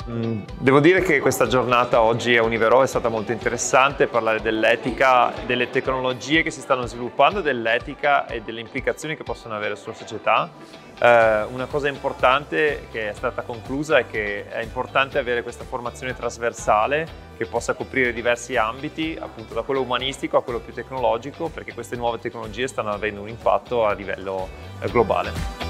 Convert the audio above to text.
Devo dire che questa giornata oggi a Univerò è stata molto interessante, parlare dell'etica, delle tecnologie che si stanno sviluppando, dell'etica e delle implicazioni che possono avere sulla società. Una cosa importante che è stata conclusa è che è importante avere questa formazione trasversale che possa coprire diversi ambiti, appunto da quello umanistico a quello più tecnologico, perché queste nuove tecnologie stanno avendo un impatto a livello globale.